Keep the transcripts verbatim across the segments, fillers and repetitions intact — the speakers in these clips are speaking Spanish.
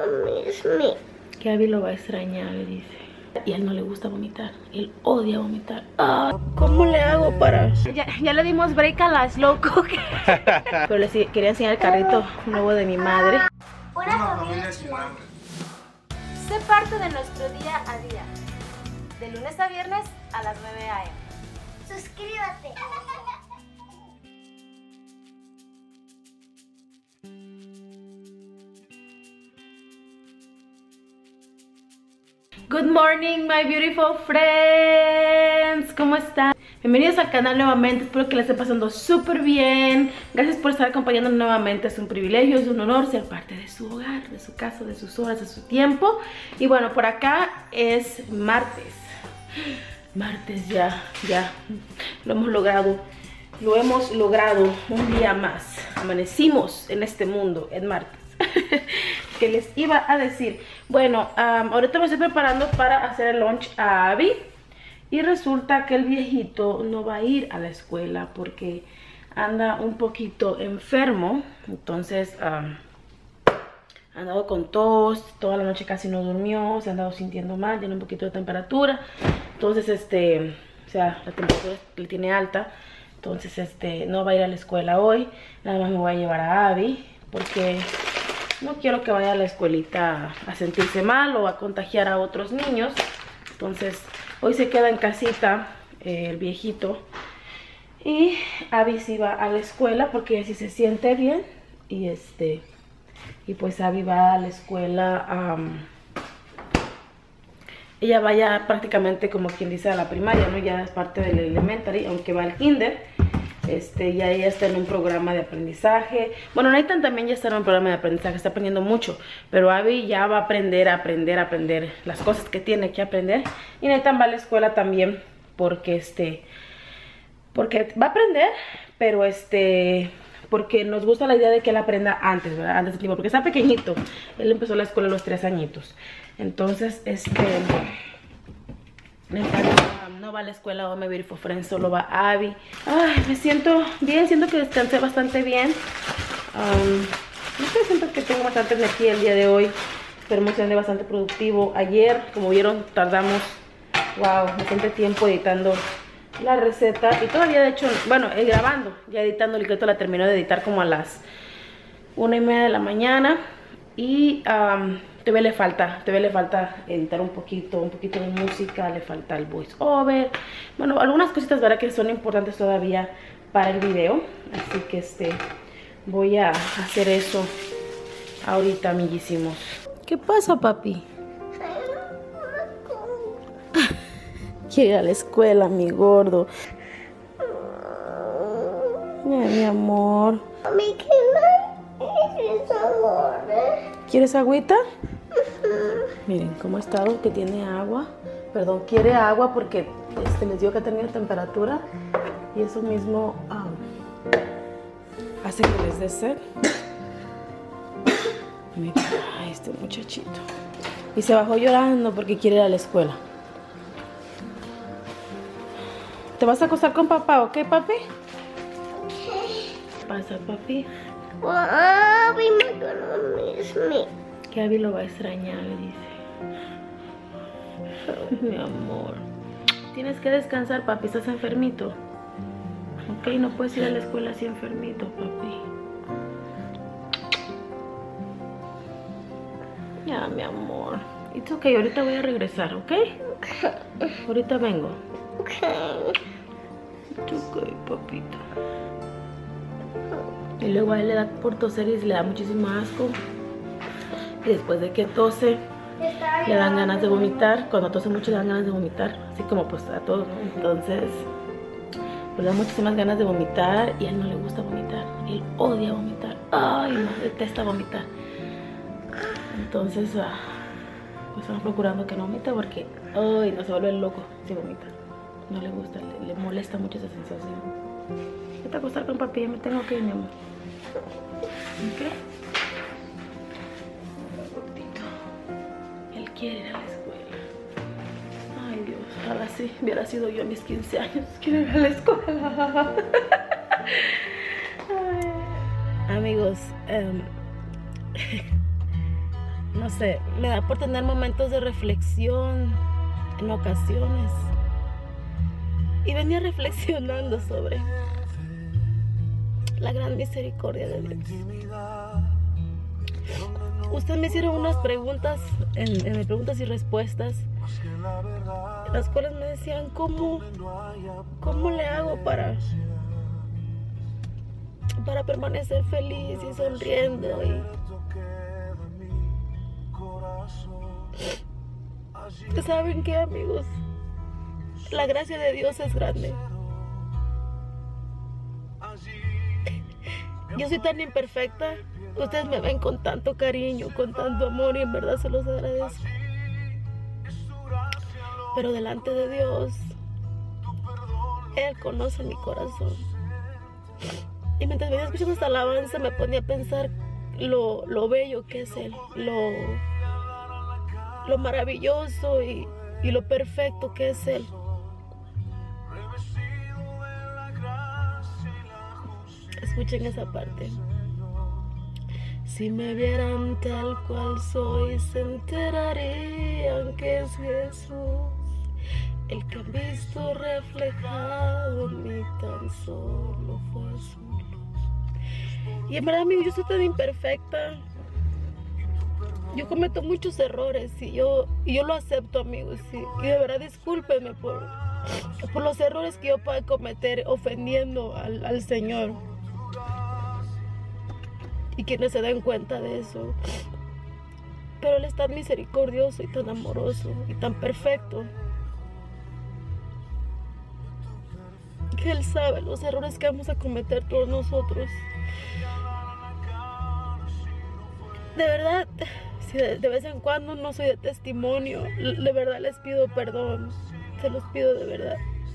miss me. Que Abby lo va a extrañar, le dice. Y a él no le gusta vomitar, él odia vomitar. Ah, ¿cómo le hago para...? Ya, ya le dimos break a las loco. Pero les quería enseñar el carrito nuevo de mi madre. Una familia sin hambre. Sé parte de nuestro día a día. De lunes a viernes a las nueve a eme Suscríbete. Good morning, my beautiful friends. ¿Cómo están? Bienvenidos al canal nuevamente. Espero que les esté pasando súper bien. Gracias por estar acompañándonos nuevamente. Es un privilegio, es un honor ser parte de su hogar, de su casa, de sus horas, de su tiempo. Y bueno, por acá es martes. Martes ya, ya. Lo hemos logrado. Lo hemos logrado un día más. Amanecimos en este mundo en martes. Que les iba a decir, bueno, um, ahorita me estoy preparando para hacer el lunch a Abby. Y resulta que el viejito no va a ir a la escuela porque anda un poquito enfermo. Entonces um, ha andado con tos, toda la noche casi no durmió, se ha andado sintiendo mal, tiene un poquito de temperatura. Entonces este, o sea, la temperatura le tiene alta. Entonces este, no va a ir a la escuela hoy. Nada más me voy a llevar a Abby porque no quiero que vaya a la escuelita a sentirse mal o a contagiar a otros niños. Entonces hoy se queda en casita eh, el viejito. Y Abby sí va a la escuela porque ella sí se siente bien. Y este y pues Abby va a la escuela. Um, ella va ya prácticamente como quien dice a la primaria, ¿no? Ya es parte del elementary, aunque va al kinder. Este, ya ella está en un programa de aprendizaje. Bueno, Nathan también ya está en un programa de aprendizaje, está aprendiendo mucho. Pero Abby ya va a aprender, a aprender, a aprender las cosas que tiene que aprender. Y Nathan va a la escuela también porque este, porque va a aprender, pero este, porque nos gusta la idea de que él aprenda antes, ¿verdad? Antes del tiempo, porque está pequeñito. Él empezó la escuela a los tres añitos. Entonces, este, Nathan no va a la escuela, oh my beautiful friends, solo va Abby. Ay, me siento bien, siento que descansé bastante bien. Um, no sé, siento que tengo bastante energía el día de hoy. Pero me siento bastante productivo. Ayer, como vieron, tardamos, wow, bastante tiempo editando la receta. Y todavía de hecho, bueno, eh, grabando, ya editando el que la terminó de editar como a las una y media de la mañana. Y um, todavía le falta, todavía le falta editar un poquito, un poquito de música, le falta el voice over. Bueno, algunas cositas, ¿verdad? Que son importantes todavía para el video. Así que este, voy a hacer eso ahorita, amiguísimos. ¿Qué pasa, papi? Quiere ir a la escuela, mi gordo. Ay, mi amor. Mami, ¿qué es amor? ¿Quieres agüita? Miren cómo ha estado, que tiene agua. Perdón, quiere agua porque este, les digo que ha tenido temperatura. Y eso mismo um, hace que les dé sed. Miren, ay, este muchachito. Y se bajó llorando porque quiere ir a la escuela. ¿Te vas a acostar con papá, ok, papi? ¿Qué pasa, papi? Abby me gonna miss me. Que Abby lo va a extrañar, le dice. Mi amor. Tienes que descansar, papi. Estás enfermito. Ok, no puedes ir a la escuela así enfermito, papi. Ya, mi amor. It's ok, ahorita voy a regresar, ¿ok? Ahorita vengo. Ok. It's ok, papito. Y luego a él le da por toser y le da muchísimo asco. Y después de que tose, le dan ganas de vomitar. Cuando tose mucho le dan ganas de vomitar. Así como pues a todos, ¿no? Entonces, le dan muchísimas ganas de vomitar. Y a él no le gusta vomitar. Él odia vomitar. Ay, no, detesta vomitar. Entonces, ah, pues estamos procurando que no vomite porque, ay, no se vuelve loco si vomita. No le gusta, le, le molesta mucho esa sensación. Vete a acostar con papi, ya me tengo que ir, mi amor. ¿Ok? Él quiere ir a la escuela. Ay, Dios, ahora sí, hubiera sido yo a mis quince años. Quiero ir a la escuela. Ay. Amigos, um, no sé, me da por tener momentos de reflexión en ocasiones. Y venía reflexionando sobre la gran misericordia de Dios. Ustedes me hicieron unas preguntas en, en preguntas y respuestas, las cuales me decían cómo, cómo le hago para, para permanecer feliz y sonriendo. Y ¿saben qué, amigos? La gracia de Dios es grande. Yo soy tan imperfecta. Ustedes me ven con tanto cariño, con tanto amor, y en verdad se los agradezco. Pero delante de Dios, Él conoce mi corazón. Y mientras venía escuchando esta alabanza, me ponía a pensar lo, lo bello que es Él, lo, lo maravilloso y, y lo perfecto que es Él. Escuchen esa parte. Si me vieran tal cual soy, se enterarían que es Jesús el que han visto reflejado en mí, tan solo fue su luz. Y en verdad, amigos, yo soy tan imperfecta. Yo cometo muchos errores y yo, y yo lo acepto, amigos. Y, y de verdad, discúlpenme por, por los errores que yo pueda cometer ofendiendo al, al Señor. Y quienes se den cuenta de eso. Pero Él es tan misericordioso y tan amoroso y tan perfecto, que Él sabe los errores que vamos a cometer todos nosotros. De verdad, si de, de vez en cuando no soy de testimonio, de verdad les pido perdón. Se los pido de verdad.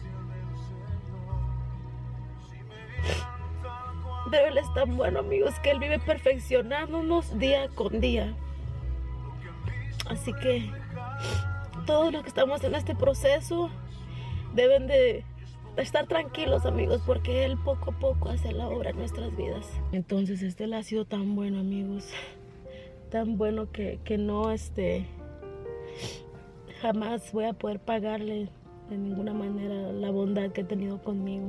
Pero Él es tan bueno, amigos, que Él vive perfeccionándonos día con día. Así que todos los que estamos en este proceso deben de estar tranquilos, amigos, porque Él poco a poco hace la obra en nuestras vidas. Entonces, este Él ha sido tan bueno, amigos. Tan bueno que, que no, este, jamás voy a poder pagarle de ninguna manera la bondad que ha tenido conmigo.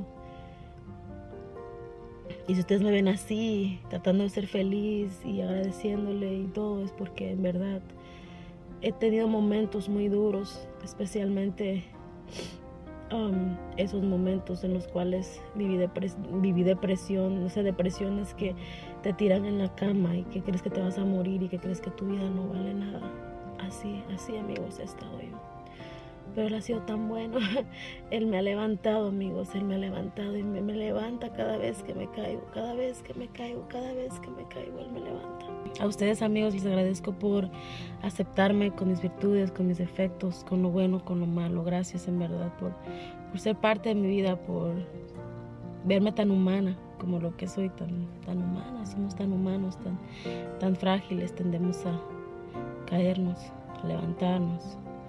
Y si ustedes me ven así, tratando de ser feliz y agradeciéndole y todo, es porque en verdad he tenido momentos muy duros, especialmente um, esos momentos en los cuales viví, depres viví depresión, no sé, depresiones que te tiran en la cama y que crees que te vas a morir y que crees que tu vida no vale nada. Así, así, amigos, he estado yo. Pero Él ha sido tan bueno. Él me ha levantado, amigos. Él me ha levantado y me, me levanta cada vez que me caigo. Cada vez que me caigo, cada vez que me caigo, Él me levanta. A ustedes, amigos, les agradezco por aceptarme con mis virtudes, con mis defectos, con lo bueno, con lo malo. Gracias, en verdad, por, por ser parte de mi vida, por verme tan humana como lo que soy, tan, tan humana. Somos tan humanos, tan, tan frágiles. Tendemos a caernos, a levantarnos.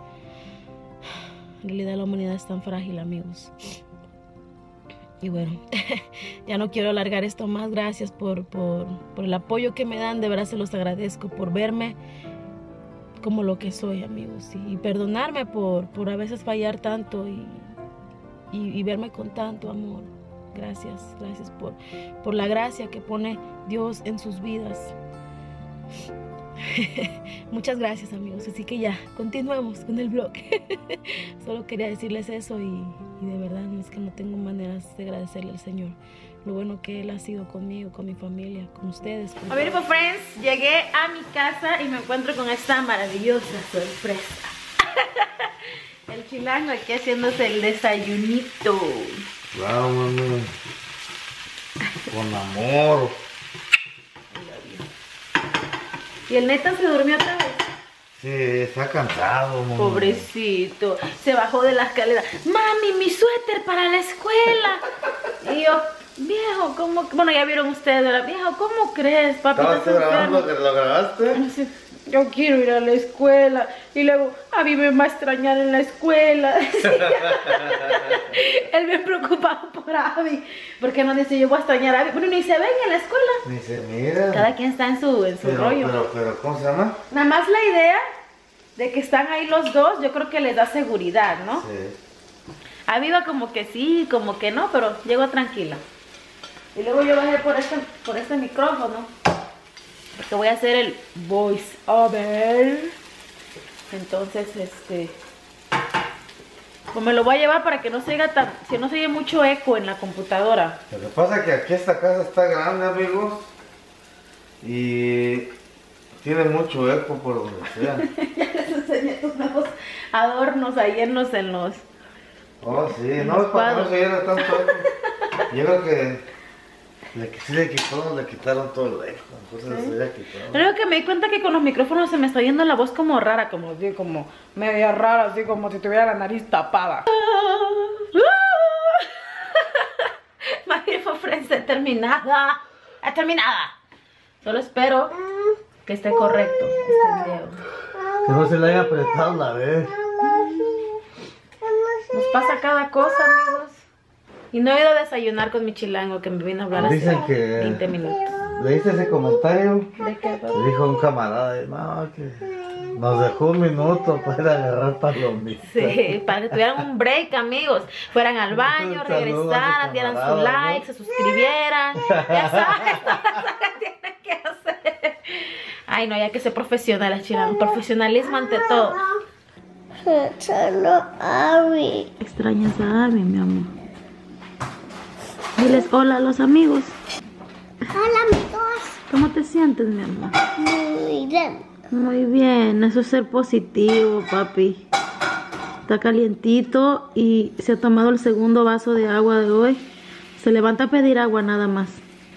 En realidad la humanidad es tan frágil, amigos. Y bueno, ya no quiero alargar esto más. Gracias por, por, por el apoyo que me dan. De verdad se los agradezco por verme como lo que soy, amigos. Y, y perdonarme por, por a veces fallar tanto y, y, y verme con tanto amor. Gracias, gracias por, por la gracia que pone Dios en sus vidas. Muchas gracias, amigos. Así que ya, continuemos con el vlog. Solo quería decirles eso y, y de verdad no es que no tengo maneras de agradecerle al Señor lo bueno que Él ha sido conmigo, con mi familia, con ustedes. Con A ver, beautiful friends, llegué a mi casa y me encuentro con esta maravillosa sorpresa. El chilango aquí haciéndose el desayunito. Claro, mami. Con amor. ¿Y el neta se durmió otra vez? Sí, está cansado, mami. Pobrecito, se bajó de la escalera. Mami, mi suéter para la escuela. Y yo, viejo, ¿cómo? Bueno, ya vieron ustedes, ¿verdad? Viejo, ¿cómo crees, papi? ¿Estabas grabando que lo grabaste? Sí. yo quiero ir a la escuela. Y luego, a mí me va a extrañar en la escuela. Él me preocupado por Abby. Porque no dice, yo voy a extrañar a Abby. Bueno, ni se ven en la escuela. Ni se mira. Cada quien está en su, en su pero, rollo. Pero, pero, ¿cómo se llama? Nada más la idea de que están ahí los dos, yo creo que les da seguridad, ¿no? Sí. Abby va como que sí, como que no, pero llegó tranquila. Y luego yo bajé por este, por este micrófono. Porque voy a hacer el voice over. Entonces, este... pues me lo voy a llevar para que no se oiga tan... si no se oye mucho eco en la computadora. Lo que pasa es que aquí esta casa está grande, amigos. Y tiene mucho eco por donde sea. Ya les enseñé tus nuevos adornos ahí en los... En los Oh, sí, en no los es para que no cuadros. se oyera tanto eco. Yo creo que le, sí le quitó, le quitaron todo el eco. Entonces ¿Sí? se le quitó. Creo que me di cuenta que con los micrófonos se me está yendo la voz como rara, como así, como media rara, así como si tuviera la nariz tapada. My Beautiful Friends, terminada. Es terminada. Solo espero que esté correcto este video. Que no se le haya apretado la vez. Nos pasa cada cosa, amigos. Y no he ido a desayunar con mi chilango que me vino a hablar hace Dicen que... veinte minutos. ¿Leíste ese comentario? ¿De qué, papá? Le dijo un camarada, no, que nos dejó un minuto para agarrar palomitas. Sí, para que tuvieran un break, amigos. Fueran al baño, Saludos a tu regresaran, dieran su camarada, like, ¿no? se suscribieran. Ya sabes, todas las cosas que tienen que hacer. Ay, no, hay que ser profesionales, chilango. Profesionalismo ante todo. Solo Abby. Extrañas a Abby, mi amor. Diles hola a los amigos. Hola, amigos. ¿Cómo te sientes, mi amor? Muy bien. Muy bien, eso es ser positivo, papi. Está calientito y se ha tomado el segundo vaso de agua de hoy. Se levanta a pedir agua nada más.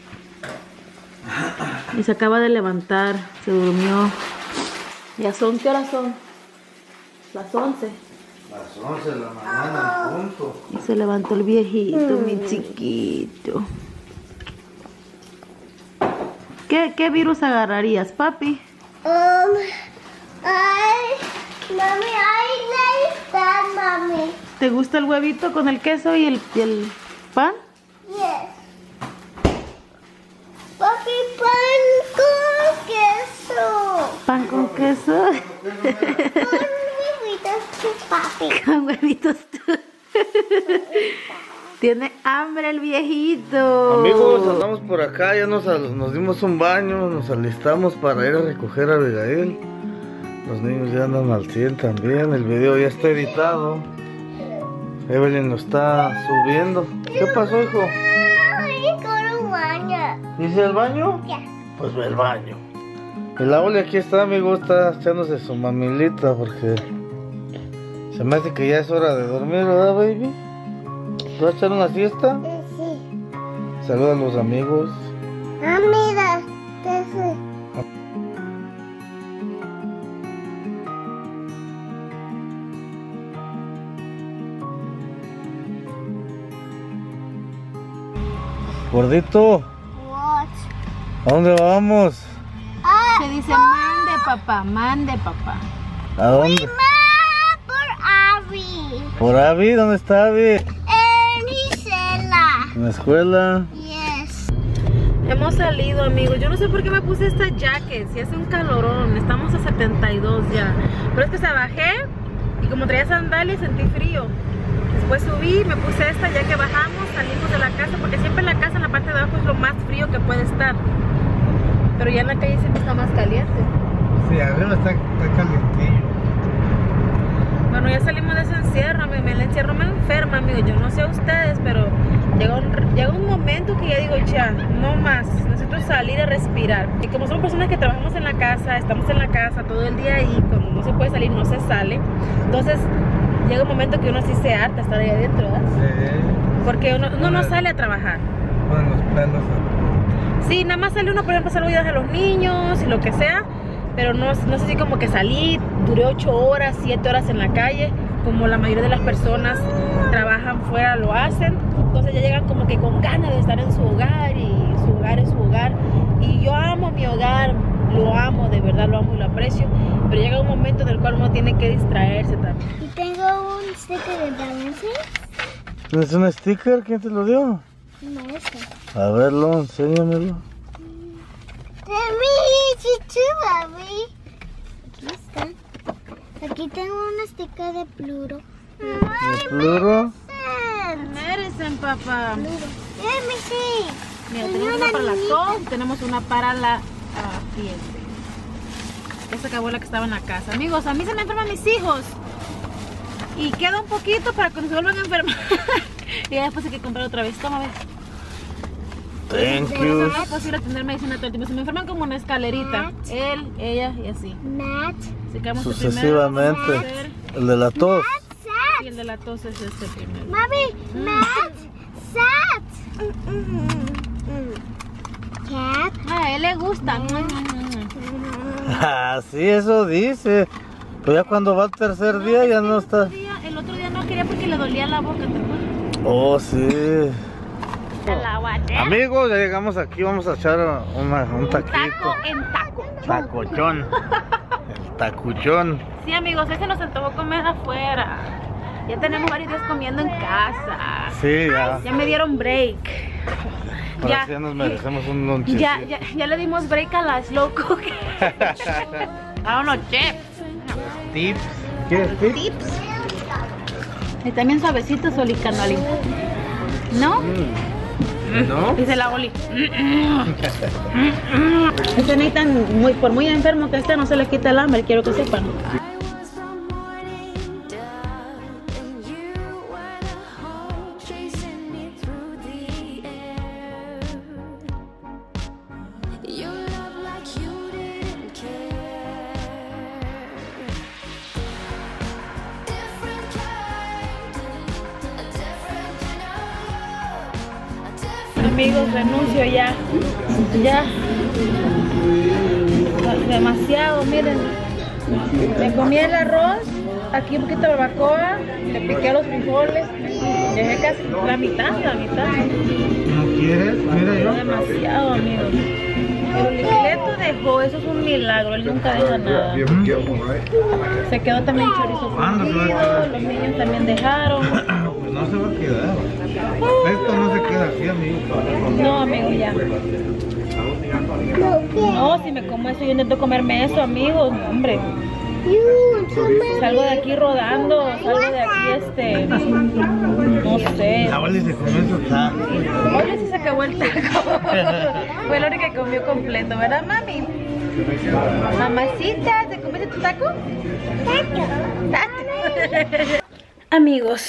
Y se acaba de levantar, se durmió. Ya son, ¿qué horas son? Las once. Las once de la mañana en punto. Y se levantó el viejito, mi chiquito. ¿Qué, qué virus agarrarías, papi? Um, ay, mami, I like that, mami. ¿Te gusta el huevito con el queso y el, y el pan? Yes. Papi, pan con queso. ¿Pan con queso? Con huevitos, tu papi. Con huevitos tú. Tiene hambre el viejito. Amigos, andamos por acá, ya nos, al- nos dimos un baño, nos alistamos para ir a recoger a Abigail. Los niños ya andan al cien también, el video ya está editado. Evelyn lo está subiendo. ¿Qué pasó, hijo? Ay, con un baño. ¿Dice el baño? Ya. Pues ve el baño. Y la Oli aquí está, amigo, está echándose su mamilita porque se me hace que ya es hora de dormir, ¿verdad, baby? ¿Tú vas a echar una siesta? Sí. Saluda a los amigos. Ah, mira. ¿Qué fue? Gordito, What? ¿a dónde vamos? Ah, Se dice mande papá, mande papá. ¿A dónde? ma, por Abby. ¿Por Abby? ¿Dónde está Abby? En Gisela. En la escuela. Yes. Hemos salido, amigos. Yo no sé por qué me puse esta jacket. Si hace un calorón, estamos a setenta y dos ya. Pero es que se bajé y como traía sandalias sentí frío. Después subí, me puse esta ya que bajamos, salimos de la casa, porque siempre en la casa en la parte de abajo es lo más frío que puede estar. Pero ya en la calle siempre está más caliente. Sí, arriba está, está calientillo. Bueno, ya salimos de ese encierro, amigo. El encierro me enferma, amigo. Yo no sé a ustedes, pero llega un, llega un momento que ya digo, ya, no más. Necesito salir a respirar. Y como somos personas que trabajamos en la casa, estamos en la casa todo el día y cuando no se puede salir, no se sale. Entonces, llega un momento que uno sí se harta estar ahí adentro, ¿verdad? Sí. Porque uno, uno no sale a trabajar. Ponen los pelos. Sí, nada más sale uno, por ejemplo, a saludar a los niños y lo que sea. Pero no, no sé si como que salí, duré ocho horas, siete horas en la calle, como la mayoría de las personas trabajan fuera, lo hacen. Entonces ya llegan como que con ganas de estar en su hogar y su hogar es su hogar. Y yo amo mi hogar, lo amo, de verdad lo amo y lo aprecio, pero llega un momento en el cual uno tiene que distraerse también. Y tengo un sticker de balance. ¿Es un sticker? ¿Quién te lo dio? Maestra. A verlo, enséñamelo. De mí, chichu, mami. Aquí está. Aquí tengo un sticker de Pluro. ¿De Pluro? Merecen, papá. Pluro. Let me see. Mira, tenemos una para la tos y tenemos una para la uh, fiebre. Esa acabó la que estaba en la casa. Amigos, a mí se me enferman mis hijos. Y queda un poquito para cuando se vuelvan a enfermar. Y después hay que comprar otra vez. Toma, a ver. Thank Por you. eso no es posible tener medicina todo el tiempo. Se me enferman como una escalerita. Matt. Él, ella y así. Matt. Así que vamos a Sucesivamente. primero vamos a hacer- El de la tos. Y el de la tos es este primero. Mami, Matt. Sat. Cat. A él le gusta. Ah, sí, eso dice. Pero ya cuando va el tercer día ya no está. El otro día no quería porque le dolía la boca, ¿te acuerdas? Oh, sí. El agua. Amigos, ya llegamos aquí. Vamos a echar una, un taquito. Taco en taco. Tacochón. El tacuchón. Sí, amigos, ese nos antojó comer afuera. Ya tenemos varios días comiendo en casa. Sí, ya. Ya me dieron break. Ahora sí ya nos merecemos un lonchecito. Ya, ya, ya le dimos break a la slow cooking. A unos chips. Tips. ¿Quieres tips? Tips. Y también suavecitos, Oli Canoli. ¿No? ¿No? Dice la Oli. Este necesitan, muy, por muy enfermo que esté, no se le quita el hambre, quiero que sepan. Amigos, renuncio ya. Ya. Demasiado, miren. Me comí el arroz, aquí un poquito de barbacoa, le piqué los frijoles, dejé casi la mitad, la mitad. ¿No quieres? Mira yo. Demasiado, amigos. Pero el Licleto dejó, eso es un milagro, él nunca deja nada. Se quedó también el chorizo fundido, los niños también dejaron. Pues no se va a quedar. Esto no se queda así, amigo. No, amigo, ya. No, si me como eso, yo intento comerme eso, amigos, no, hombre. Salgo de aquí rodando, salgo de aquí, este, no sé. La Oli se comió su taco. Oye, sí se acabó el taco. Fue la única que comió completo, ¿verdad, mami? Mamacita, ¿te comiste tu taco? Taco. Amigos,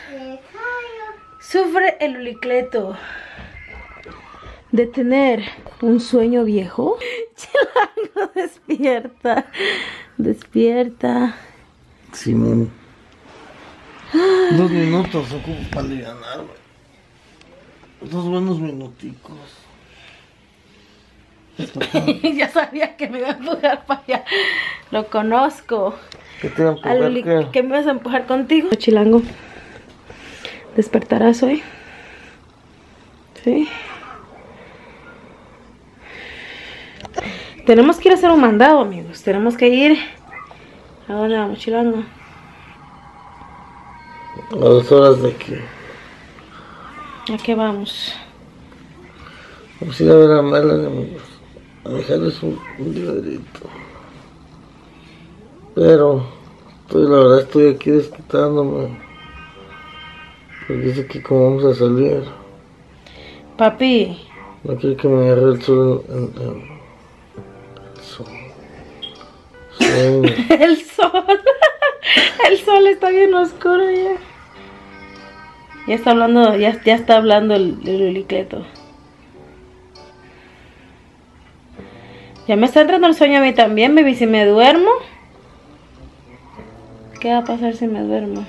sufre el Ulicleto de tener un sueño viejo. Chilango, despierta, despierta. Simón. Dos minutos ocupo para alivianarme. Dos buenos minuticos. Ya sabía que me iba a empujar para allá. Lo conozco. ¿Qué te iba a empujar? Al Uli- ¿Qué? ¿Qué me vas a empujar contigo? Chilango, ¿despertarás hoy? Sí. Tenemos que ir a hacer un mandado, amigos. Tenemos que ir. ¿A dónde vamos, Chilango? A dos horas de aquí. ¿A qué vamos? Vamos a ir a ver a Melanie, amigos. A dejarles un, un dinerito. Pero, estoy, la verdad estoy aquí desquitándome. Porque dice que como vamos a salir, Papi. no quiero que me agarre el sol en, en, en el sol. Sueño. El sol. El sol está bien oscuro ya. Ya está hablando, ya, ya está hablando el, el Ulicleto. Ya me está entrando el sueño a mí también, baby. Si me duermo, ¿qué va a pasar si me duermo?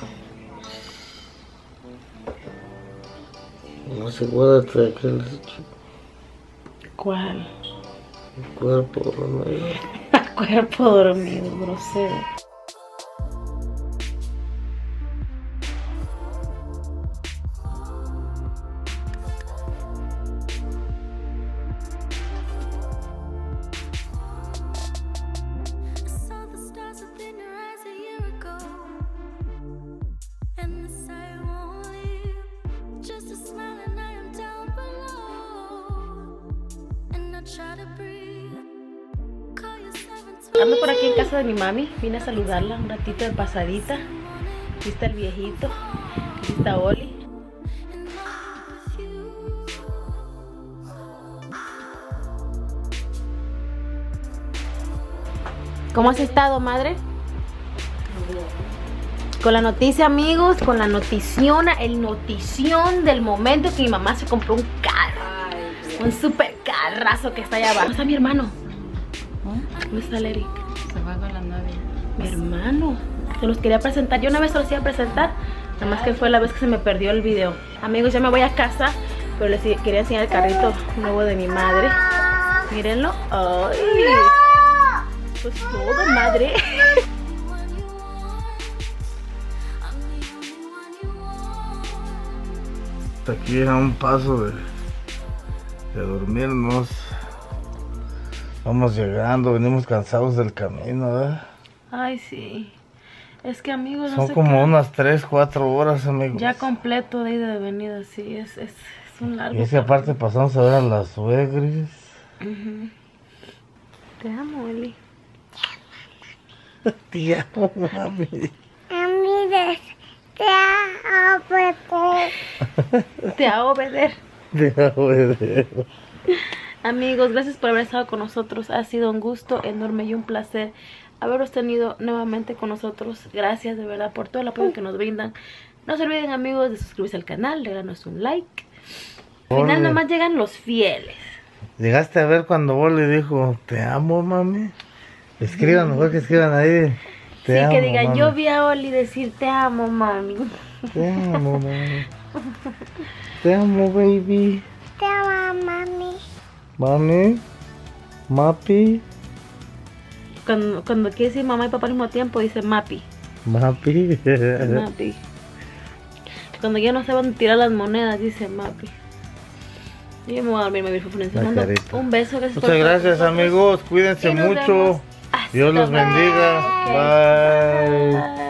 No se acuérdate de aquel hecho. ¿Cuál? El cuerpo dormido. Cuerpo dormido, grosero. Ando por aquí en casa de mi mami. Vine a saludarla un ratito de pasadita. Aquí está el viejito. Aquí está Oli. ¿Cómo has estado, madre? Con la noticia, amigos, con la notición, el notición del momento que mi mamá se compró un carro. Ay, un super carrazo que está allá abajo. ¿Dónde está mi hermano? ¿Dónde está el Eric? Se va con la novia. Mi hermano. Se los quería presentar. Yo una vez se los iba a presentar. Nada más que fue la vez que se me perdió el video. Amigos, ya me voy a casa. Pero les quería enseñar el carrito nuevo de mi madre. Mírenlo. Ay. Pues todo, madre. Aquí a un paso de, de dormirnos. Vamos llegando, venimos cansados del camino, ¿verdad? Ay, sí. Es que, amigos, no son sé como qué. unas tres, cuatro horas, amigos. Ya completo de ida de venida, sí. Es, es, es un largo. Y es que aparte pasamos a ver a las suegres. Uh-huh. Te amo, Eli. Te amo, mami. Amigas, te obedecer. Te hago obedecer. Te obedecer. Amigos, gracias por haber estado con nosotros. Ha sido un gusto enorme y un placer haberos tenido nuevamente con nosotros. Gracias de verdad por todo el apoyo que nos brindan. No se olviden, amigos, de suscribirse al canal, regalarnos un like. Al final Ole. nomás llegan los fieles. Llegaste a ver cuando vos le dijo, te amo, mami. Escriban, mejor que escriban ahí. Te sí, amo, que digan, mami. yo vi a Oli decir te amo, mami. Te amo, mami. Te amo, baby. Te amo, mami. Mami. Mapi. Cuando, cuando quiere decir mamá y papá al mismo tiempo, dice mapi. Mapi. Mapi. Cuando ya no saben tirar las monedas, dice mapi. Yo me voy a dormir, me voy a La carita. un beso. Gracias por Muchas estar gracias, con nosotros. amigos. Cuídense Y nos mucho. vemos hasta Dios los luego. bendiga. Bye. Bye.